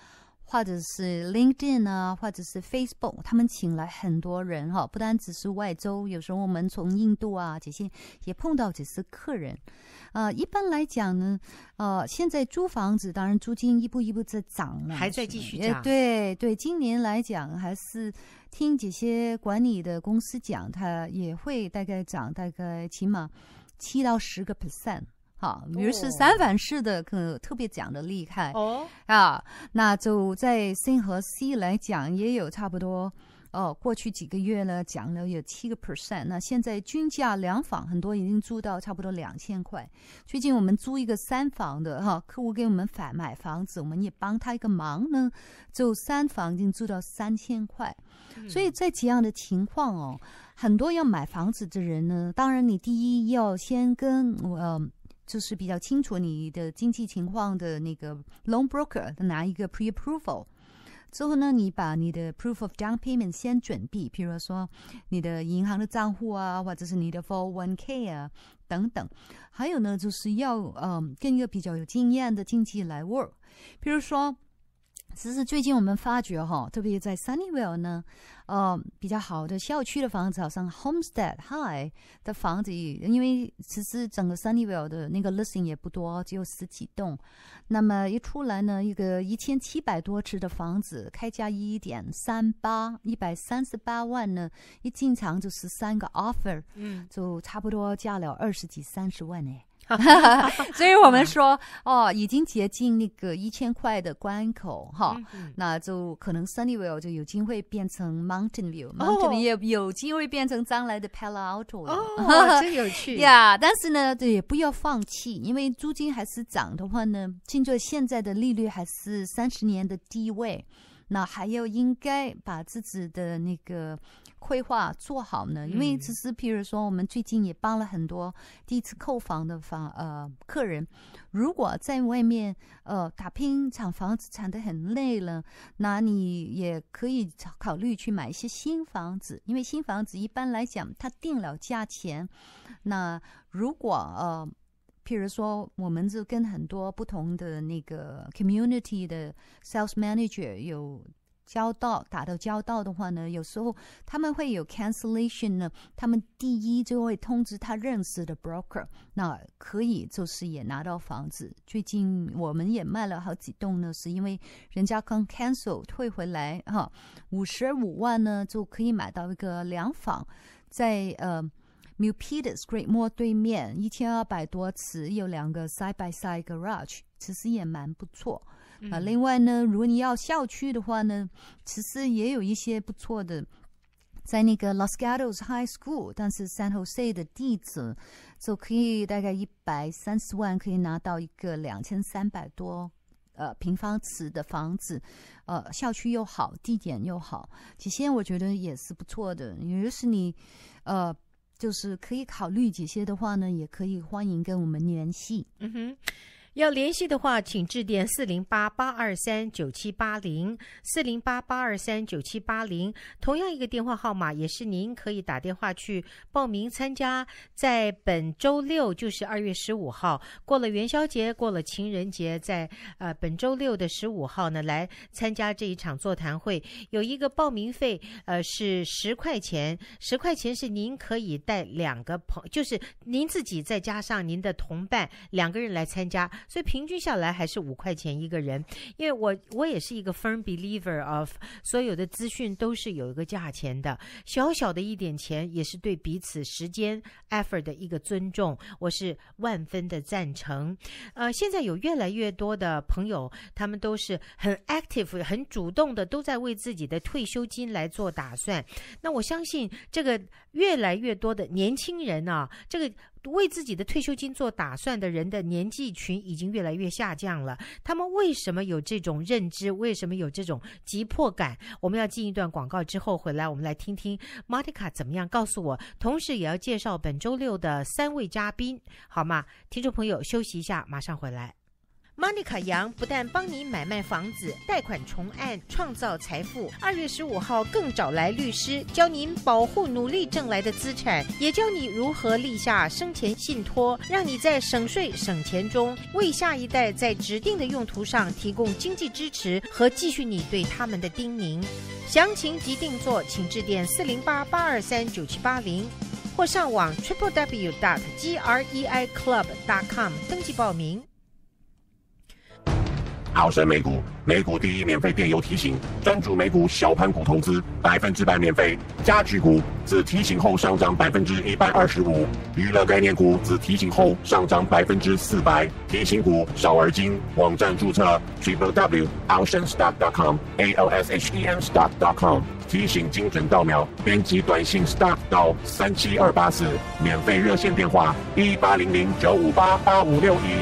或者是 LinkedIn 啊，或者是 Facebook， 他们请来很多人哈，不单只是外州，有时候我们从印度啊这些也碰到这些客人。呃，一般来讲呢，呃，现在租房子当然租金一步一步在涨了， 还在继续涨。 对对，今年来讲还是听这些管理的公司讲，它也会大概涨大概起码七到十个 percent。好，比如是三藩市的可特别讲的厉害哦啊，那就在新河西来讲也有差不多哦，过去几个月呢讲了有七个 percent， 那现在均价两房很多已经租到差不多两千块。最近我们租一个三房的哈，客户给我们反买房子，我们也帮他一个忙呢，就三房已经租到三千块。所以在这样的情况哦，很多要买房子的人呢，当然你第一要先跟呃。就是比较清楚你的经济情况的那个 loan broker 拿一个 pre-approval 之后呢，你把你的 proof of down payment 先准备，比如说你的银行的账户啊，或者是你的 four oh one k 啊等等。还有呢，就是要嗯跟一个比较有经验的经纪来 work， 比如说其实最近我们发觉哈，特别在 Sunnyvale 呢，呃，比较好的校区的房子，好像 Homestead High 的房子，因为其实整个 Sunnyvale 的那个 listing 也不多，只有十几栋。那么一出来呢，一个一千七百多尺的房子，开价一点三八，一百三十八万呢，一进场就是三个 offer， 嗯，就差不多加了二十几三十万呢。所以我们说哦，已经接近那个一千块的关口哈、嗯，那就可能 Sunnyvale 就有机会变成 Mountain View，Mountain View 也有机会变成将来的 Palo Alto 了。 哦，真有趣呀！ yeah, 但是呢，对，也不要放弃，因为租金还是涨的话呢，现在现在的利率还是三十年的低位。那还要应该把自己的那个规划做好呢，因为其实譬如说我们最近也帮了很多第一次购房的房呃客人，如果在外面呃打拼抢房子抢得很累了，那你也可以考虑去买一些新房子，因为新房子一般来讲它定了价钱，那如果呃譬如说我们就跟很多不同的那个 community 的 sales manager 有交道打到交道的话呢，有时候他们会有 cancellation 呢，他们第一就会通知他认识的 broker， 那可以就是也拿到房子。最近我们也卖了好几栋呢，是因为人家刚 cancel 退回来哈，五十五万呢就可以买到一个两房，在呃Milpitas Great Mall 对面一千二百多尺，有两个 side by side garage， 其实也蛮不错。嗯、啊，另外呢，如果你要校区的话呢，其实也有一些不错的，在那个 Los Gatos High School， 但是 San Jose 的地址就可以大概一百三十万可以拿到一个两千三百多呃平方尺的房子，呃，校区又好，地点又好，这些我觉得也是不错的。也就是你呃。就是可以考虑这些的话呢，也可以欢迎跟我们联系。 嗯哼，要联系的话，请致电四零八八二三九七八零四零八八二三九七八零，同样一个电话号码，也是您可以打电话去报名参加，在本周六就是二月十五号，过了元宵节，过了情人节，在呃本周六的十五号呢，来参加这一场座谈会，有一个报名费，呃是十块钱，十块钱是您可以带两个朋，就是您自己再加上您的同伴两个人来参加。所以平均下来还是五块钱一个人，因为我我也是一个 firm believer of 所有的资讯都是有一个价钱的，小小的一点钱也是对彼此时间 effort 的一个尊重，我是万分的赞成。呃，现在有越来越多的朋友，他们都是很 active 很主动的，都在为自己的退休金来做打算。那我相信这个越来越多的年轻人啊，这个为自己的退休金做打算的人的年纪群已经越来越下降了。他们为什么有这种认知？为什么有这种急迫感？我们要进一段广告之后回来，我们来听听 Monica 怎么样告诉我，同时也要介绍本周六的三位嘉宾，好吗？听众朋友休息一下，马上回来。 Monica 杨不但帮你买卖房子、贷款重案、创造财富，二月十五号更找来律师教您保护努力挣来的资产，也教你如何立下生前信托，让你在省税省钱中为下一代在指定的用途上提供经济支持和继续你对他们的叮咛。详情及定做请致电四零八八二三九七八零或上网 triple w dot g r e i club dot com 登记报名。 澳深美股，美股第一免费电邮提醒，专注美股小盘股投资，百分之百免费。家具股自提醒后上涨百分之一百二十五，娱乐概念股自提醒后上涨百分之四百。提醒股少而精，网站注册 triple w dot ocean stock dot com a l s h e n stock dot com， 提醒精准到秒，编辑短信 stock 到三七二八四，免费热线电话一八零零九五八八五六一。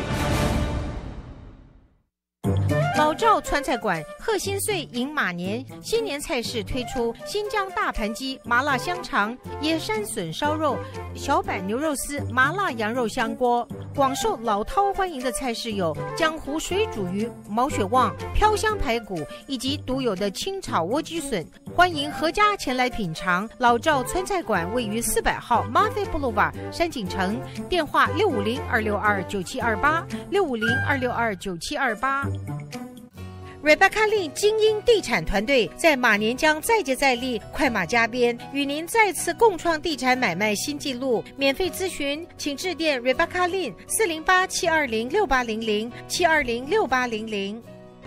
老赵川菜馆贺新岁迎马年新年菜式推出新疆大盘鸡、麻辣香肠、野山笋烧肉、小板牛肉丝、麻辣羊肉香锅。广受老饕欢迎的菜式有江湖水煮鱼、毛血旺、飘香排骨以及独有的清炒莴苣笋。欢迎阖家前来品尝。老赵川菜馆位于四百号 Martha Boulevard 山景城，电话六五零二六二九七二八六五零二六二九七二八。Rebecca Lin 精英地产团队在马年将再接再厉，快马加鞭，与您再次共创地产买卖新纪录。免费咨询，请致电 Rebecca Lin 四零八七二零六八零零七二零六八零零。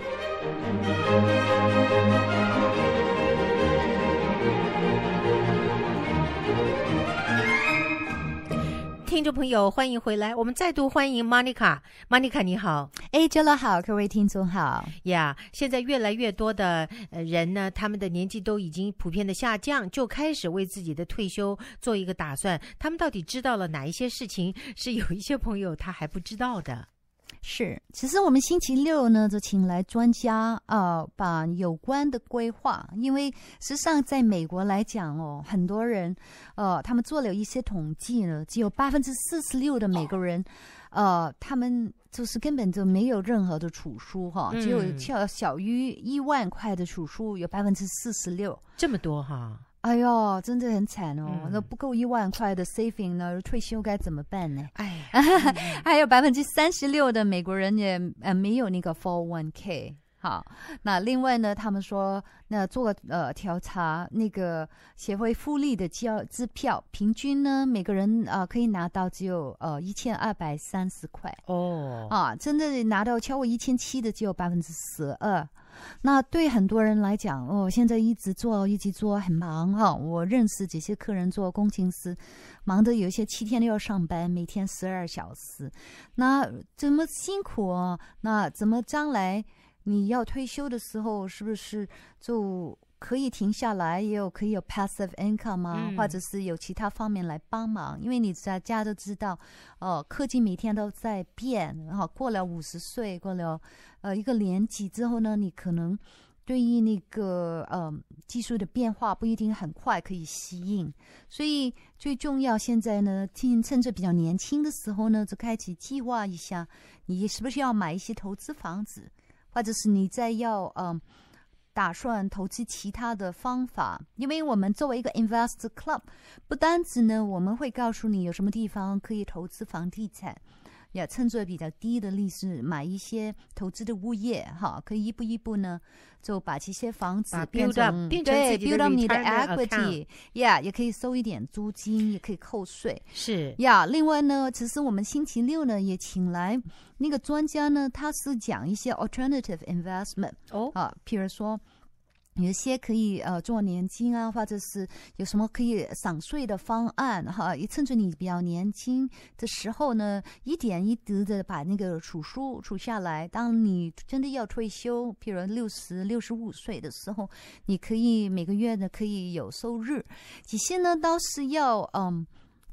听众朋友，欢迎回来，我们再度欢迎 Monica。Monica 你好。 哎 Jella 好，各位听众好。 呀、yeah, 现在越来越多的呃人呢，他们的年纪都已经普遍的下降，就开始为自己的退休做一个打算。他们到底知道了哪一些事情是有一些朋友他还不知道的？ 是，其实我们星期六呢就请来专家呃，把有关的规划，因为实际上在美国来讲哦，很多人呃，他们做了一些统计呢，只有百分之四十六的美国人呃，他们就是根本就没有任何的储蓄哈，只有小小于一万块的储蓄，有百分之四十六， 这么多哈。 哎呦，真的很惨哦！ 嗯、 那不够一万块的 saving 呢，退休该怎么办呢？ 哎， 还有百分之三十六的美国人也呃没有那个 four oh one k。好，那另外呢，他们说，那做了呃调查，那个协会福利的交支票，平均呢每个人啊、呃、可以拿到只有呃一千二百三十块哦， 啊，真的拿到超过一千七的只有百分之十二。那对很多人来讲，哦，现在一直做，一直做，很忙哈。我认识这些客人做工程师，忙得有一些七天都要上班，每天十二小时，那怎么辛苦哦？那怎么将来你要退休的时候，是不是就可以停下来，也有可以有 passive income 啊、嗯，或者是有其他方面来帮忙？因为你大家都知道，呃，科技每天都在变，然后过了五十岁，过了呃一个年纪之后呢，你可能对于那个呃技术的变化不一定很快可以适应，所以最重要现在呢，趁着比较年轻的时候呢，就开始计划一下，你是不是要买一些投资房子，或者是你在要呃。打算投资其他的方法，因为我们作为一个 Investor Club， 不单止呢，我们会告诉你有什么地方可以投资房地产，也趁着比较低的利息买一些投资的物业，哈，可以一步一步呢就把这些房子变成变成对 build up 你的 equity， 呀， yeah, 也可以收一点租金，也可以扣税， 是呀。Yeah, 另外呢，其实我们星期六呢也请来那个专家呢，他是讲一些 alternative investment 哦啊，譬如说。有一些可以呃做年金啊，或者是有什么可以省税的方案哈，也趁着你比较年轻的时候呢，一点一滴的把那个储蓄储下来。当你真的要退休，譬如六十六十五岁的时候，你可以每个月呢可以有收入。这些呢都是要嗯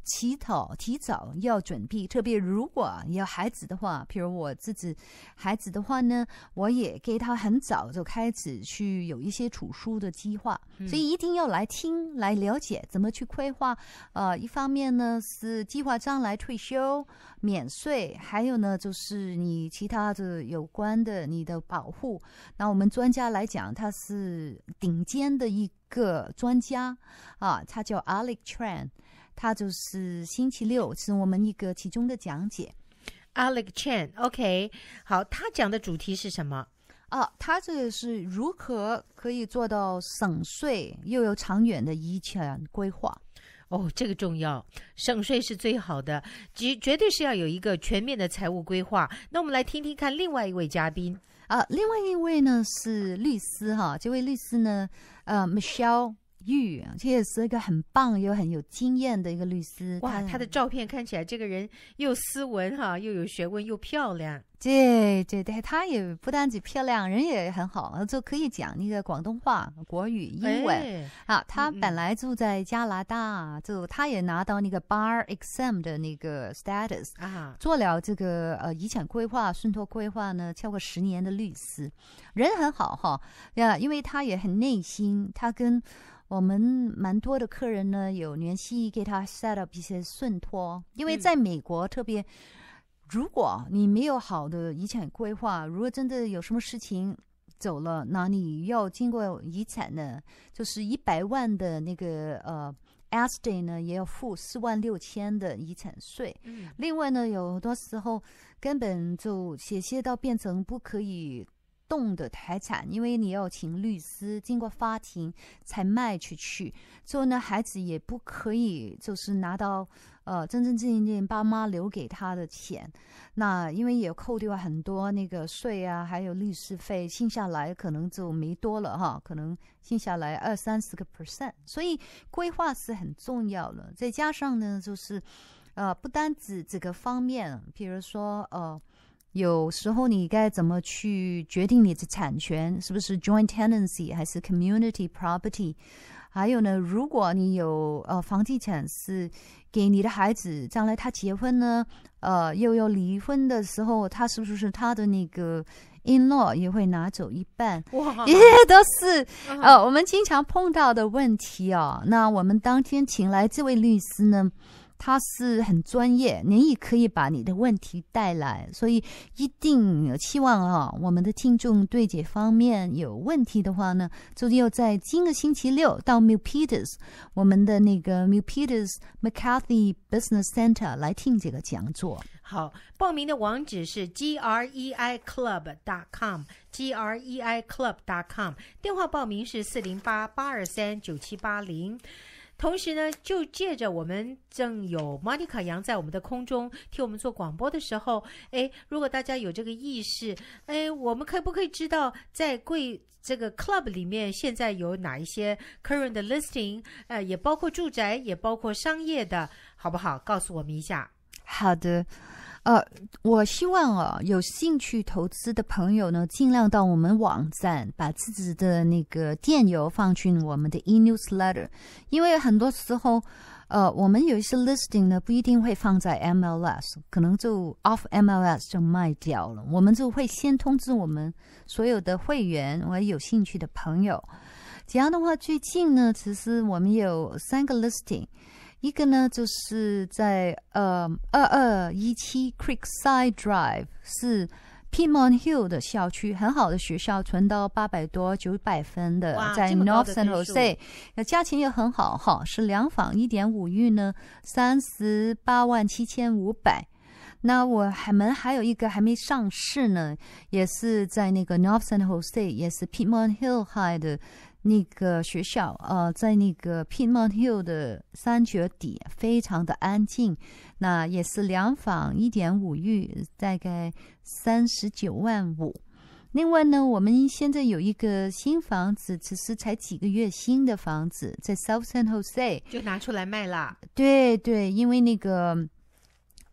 提早提早要准备，特别如果有孩子的话，譬如我自己孩子的话呢，我也给他很早就开始去有一些储蓄的计划， 嗯、 所以一定要来听来了解怎么去规划。呃，一方面呢是计划将来退休免税，还有呢就是你其他的有关的你的保护。那我们专家来讲，他是顶尖的一个专家啊，他叫 Alex Tran， 他就是星期六是我们一个其中的讲解。 Alex Tran OK 好，他讲的主题是什么啊？他这个是如何可以做到省税又有长远的遗产规划。 哦，这个重要，省税是最好的，绝绝对是要有一个全面的财务规划。那我们来听听看另外一位嘉宾啊，另外一位呢是律师哈，这位律师呢，呃 ，Michelle Yu， 这也是一个很棒又很有经验的一个律师。 哇，他的照片看起来这个人又斯文哈，又有学问又漂亮。 对对对，她也不单只漂亮，人也很好，就可以讲那个广东话、国语、英文、哎、啊。她本来住在加拿大，嗯、就她也拿到那个 Bar Exam 的那个 status 啊， 做了这个呃遗产规划、信托规划呢，超过十年的律师，人很好哈呀，因为她也很内心，她跟我们蛮多的客人呢有联系，给他 set up 一些信托，因为在美国特别。如果你没有好的遗产规划，如果真的有什么事情走了，那你要经过遗产呢，就是一百万的那个呃 estate 呢，也要付四万六千的遗产税。 嗯，另外呢，有很多时候根本就写写到变成不可以动的财产，因为你要请律师经过法庭才卖出去，所以呢，孩子也不可以就是拿到。呃，真真正正爸妈留给他的钱，那因为也扣掉很多那个税啊，还有律师费，剩下来可能就没多了哈，可能剩下来二三十个 percent， 所以规划是很重要的。再加上呢，就是呃，不单指这个方面，比如说呃，有时候你该怎么去决定你的产权，是不是 joint tenancy 还是 community property？还有呢，如果你有呃房地产是给你的孩子，将来他结婚呢，呃又要离婚的时候，他是不是他的那个 in-law 也会拿走一半？ 哇， 也都是呃我们经常碰到的问题哦。那我们当天请来这位律师呢，他是很专业，你也可以把你的问题带来，所以一定希望啊，我们的听众对这方面有问题的话呢，就要在今个星期六到 Milpitas 我们的那个 Milpitas McCarthy Business Center 来听这个讲座。 好，报名的网址是 G R E I Club dot com G R E I Club dot com， 电话报名是四零八八二三九七八零。同时呢，就借着我们正有 Monica 杨在我们的空中替我们做广播的时候，哎，如果大家有这个意识，哎，我们可不可以知道在贵这个 club 里面现在有哪一些 current 的 listing， 呃，也包括住宅，也包括商业的，好不好？告诉我们一下。 好的。呃，我希望啊，有兴趣投资的朋友呢，尽量到我们网站把自己的那个电邮放进我们的 e-newsletter， 因为很多时候，呃，我们有一些 listing 呢，不一定会放在 M L S， 可能就 off M L S 就卖掉了，我们就会先通知我们所有的会员或者有兴趣的朋友。这样的话，最近呢，其实我们有三个 listing。一个呢，就是在呃二二一七 Creekside Drive， 是 Piedmont Hill 的校区，很好的学校，存到八百多九百分的，在 North San Jose， 价钱也很好哈，是两房一点五浴呢，三十八万七千五百。那我还们还有一个还没上市呢，也是在那个 North San Jose， 也是 Piedmont Hill High 的。那个学校呃，在那个 Piedmont Hill 的山脚底，非常的安静。那也是两房一点五浴，大概三十九万五。另外呢，我们现在有一个新房子，只是才几个月新的房子，在 South San Jose 就拿出来卖啦。 对对，因为那个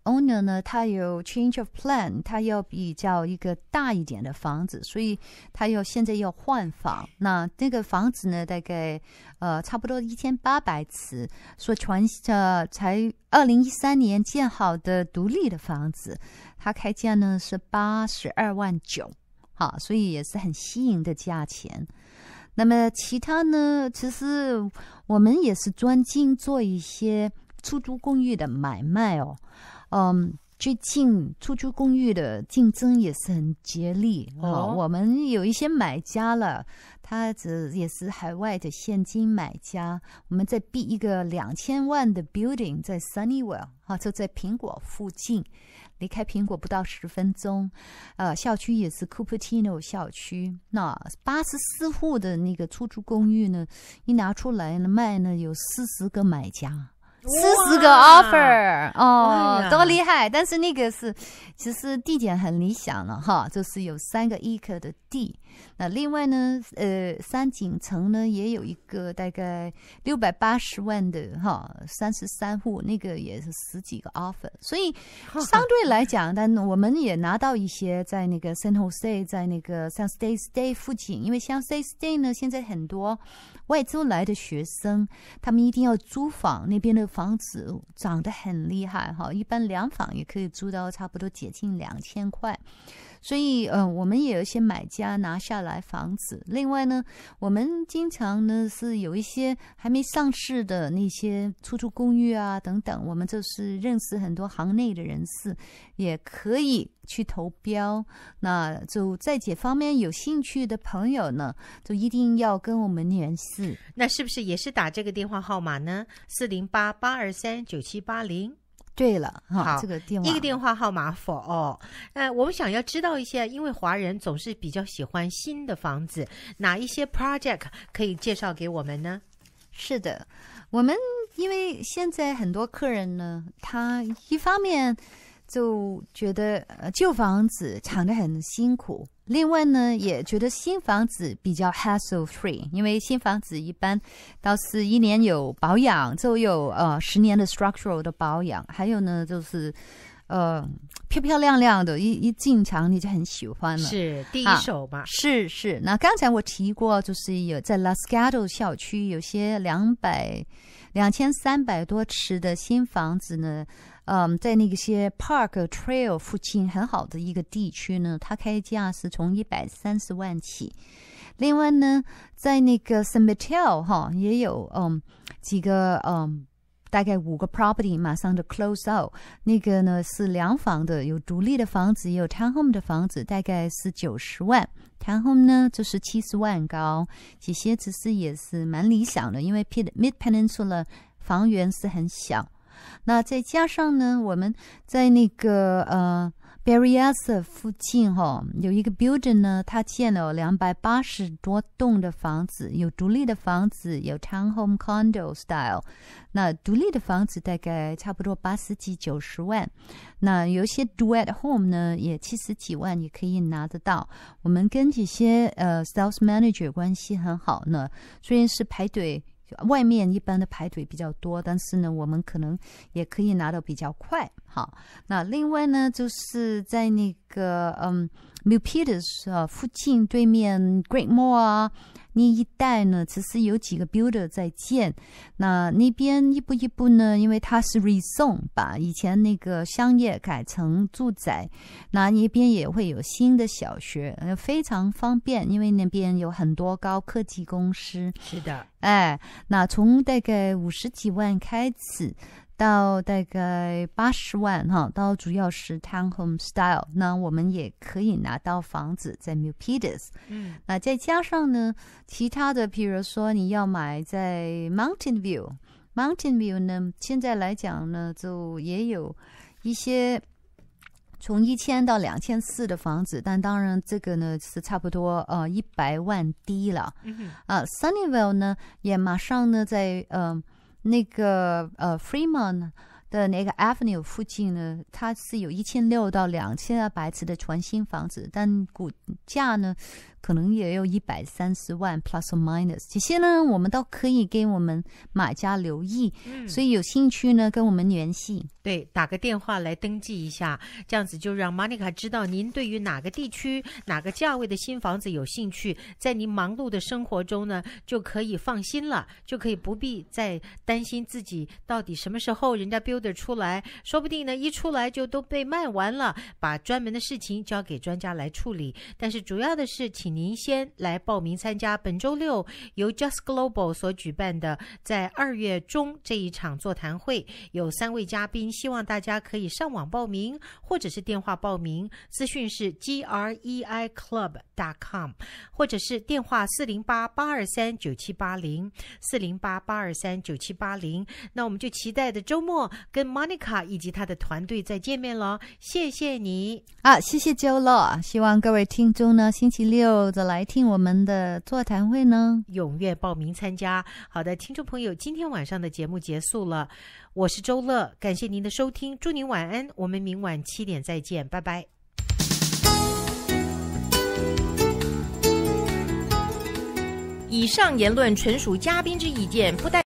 owner 呢，他有 change of plan， 他要比较一个大一点的房子，所以他要现在要换房。那这个房子呢，大概呃差不多一千八百尺，所传呃才二零一三年建好的独立的房子，它开价呢是八十二万九，好，所以也是很吸引的价钱。那么其他呢，其实我们也是专精做一些出租公寓的买卖哦。嗯，最近出租公寓的竞争也是很激烈哦。我们有一些买家了，他这也是海外的现金买家。我们在 B 一个两千万的 building 在 Sunnyvale 啊，就在苹果附近。离开苹果不到十分钟，呃，校区也是 Cupertino 校区。那八十四户的那个出租公寓呢，一拿出来呢卖呢，有四十个买家，四十个 offer 哦，多厉害！但是那个是其实地点很理想了哈，就是有三个 acre 的地。那另外呢，呃，三井城呢也有一个大概六百八十万的哈，三十三户，那个也是十几个 offer， 所以相对来讲，但我们也拿到一些在那个 San Jose， 在那个像 State State 附近，因为像 State State 呢，现在很多外州来的学生，他们一定要租房，那边的房子涨得很厉害哈，一般两房也可以租到差不多接近两千块。所以，呃，我们也有一些买家拿下来房子。另外呢，我们经常呢是有一些还没上市的那些出租公寓啊等等，我们就是认识很多行内的人士，也可以去投标。那就在这方面有兴趣的朋友呢，就一定要跟我们联系。 那是不是也是打这个电话号码呢？四零八八二三九七八零。 对了， 好， 这个电话一个电话号码 for all。呃，我们想要知道一些，因为华人总是比较喜欢新的房子，哪一些 project 可以介绍给我们呢？ 是的，我们因为现在很多客人呢，他一方面就觉得呃旧房子藏得很辛苦，另外呢也觉得新房子比较 hassle free， 因为新房子一般倒是一年有保养，就有呃十年的 structural 的保养，还有呢就是呃漂漂亮亮的，一一进场你就很喜欢了， 是第一手嘛、啊、 是是。那刚才我提过，就是有在 Los Gatos 校区有些两百两千三百多尺的新房子呢，嗯，在那些 Park Trail 附近很好的一个地区呢，它开价是从一百三十万起。另外呢，在那个 San Mateo 哈也有嗯几个嗯大概五个 property 马上就 close out， 那个呢是两房的，有独立的房子，也有 townhome 的房子，大概是九十万。townhome 呢就是七十万高，这些其实也是蛮理想的，因为 Mid Peninsula 房源是很小。那再加上呢，我们在那个呃 Berryessa 附近哈、哦，有一个 building 呢，它建了两百八十多栋的房子，有独立的房子，有 townhome condo style。那独立的房子大概差不多八十几九十万，那有一些 duet home 呢，也七十几万也可以拿得到。我们跟这些呃 sales manager 关系很好呢，虽然是排队。外面一般的排队比较多，但是呢，我们可能也可以拿到比较快。好，那另外呢，就是在那个嗯 Milpitas 啊附近对面 Great Mall 啊那一带呢，其实有几个 builder 在建。那那边一步一步呢，因为它是 rezone 把以前那个商业改成住宅，那那边也会有新的小学，非常方便，因为那边有很多高科技公司。 是的， 哎，那从大概五十几万开始。到大概八十万哈，到主要是 townhome style， 那我们也可以拿到房子在 Milpitas。嗯，那再加上呢，其他的，比如说你要买在 Mountain View，Mountain View 呢，现在来讲呢，就也有一些从一千到两千四的房子，但当然这个呢是差不多呃一百万低了。嗯啊 ，Sunnyvale 呢也马上呢在呃。那个呃 Fremont 的那个 Avenue 附近呢，它是有一千六到两千二百尺的全新房子，但股价呢可能也有一百三十万 plus or minus， 这些呢我们都可以给我们买家留意，嗯、所以有兴趣呢跟我们联系， 对，打个电话来登记一下，这样子就让 Monica 知道您对于哪个地区哪个价位的新房子有兴趣，在您忙碌的生活中呢就可以放心了，就可以不必再担心自己到底什么时候人家 builder 出来，说不定呢一出来就都被卖完了，把专门的事情交给专家来处理。但是主要的是请您先来报名参加本周六由 Just Global 所举办的在二月中这一场座谈会，有三位嘉宾，希望大家可以上网报名或者是电话报名，资讯是 G R E I Club dot com 或者是电话四零八八二三九七八零 四零八八二三九七八零。那我们就期待的周末跟 Monica 以及她的团队再见面了，谢谢你啊，谢谢周乐，希望各位听众呢星期六再来听我们的座谈会呢， 踊跃报名参加。好的，听众朋友，今天晚上的节目结束了，我是周乐，感谢您的收听，祝您晚安，我们明晚七点再见，拜拜。 以上言论纯属嘉宾之意见，不代